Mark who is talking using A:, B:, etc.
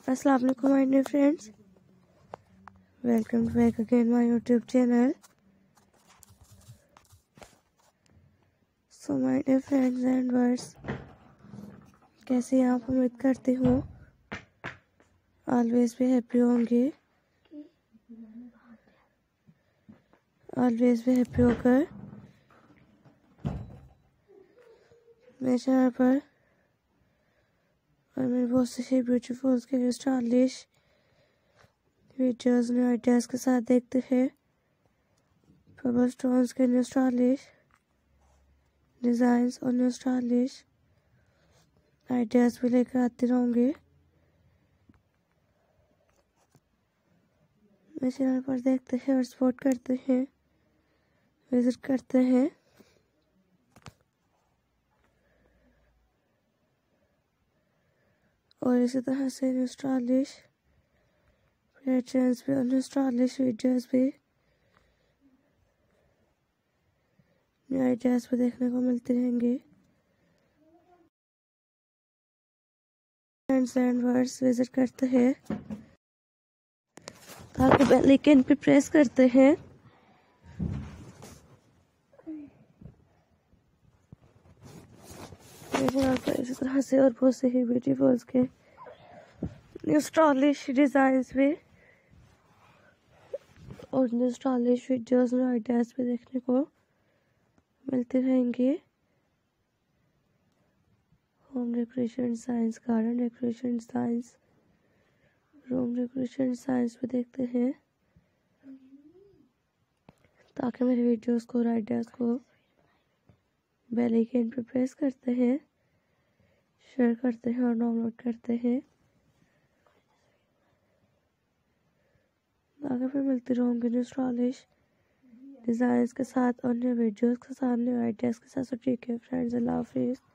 A: अस्सलाम वालेकुम my dear friends, welcome back again my YouTube channel. So my dear friends and viewers, कैसे हैं आप? उम्मीद करती हूँ ऑलवेज भी हैप्पी होंगे, ऑलवेज भी हैप्पी होकर मेरे चैनल पर और मेरे बहुत से ब्यूटीफुल के new stylish videos new ideas के साथ देखते हैं। पर्पल स्टोन्स के न्यू स्टाइलिश डिज़ाइंस और न्यू स्टाइलिश आइडियाज़ भी लेकर आती रहूँगी। मेरे चैनल पर देखते हैं और सपोर्ट करते हैं, विजिट करते हैं। और इसी तरह से न्यू स्टाइलिश पैटर्न्स भी और न्यू स्टाइलिश वीडियोस भी, न्यू आइडियाज़ भी देखने को मिलते रहेंगे। फ्रेंड्स एंड वर्ड्स विजिट करते हैं, ताकि बेल आइकन पे प्रेस करते हैं इसी तरह से और बहुत से ही ब्यूटीफुल्स के न्यू स्टाइलिश डिज़ाइंस भी और new stylish videos new ideas भी देखने को मिलते रहेंगे। Home decoration designs, garden decoration designs, room decoration designs भी देखते हैं, ताकि मेरे वीडियोस को और आइडियाज़ को बेल आइकन पे प्रेस करते हैं, शेयर करते हैं और डाउनलोड करते हैं। आगे फिर मिलती रहूँगी न्यू स्टाइलिश डिज़ाइंस के साथ और न्यू वीडियोस के साथ, न्यू आइडियाज़ के साथ। सो ठीक है फ्रेंड्स, अल्लाह हाफिज़।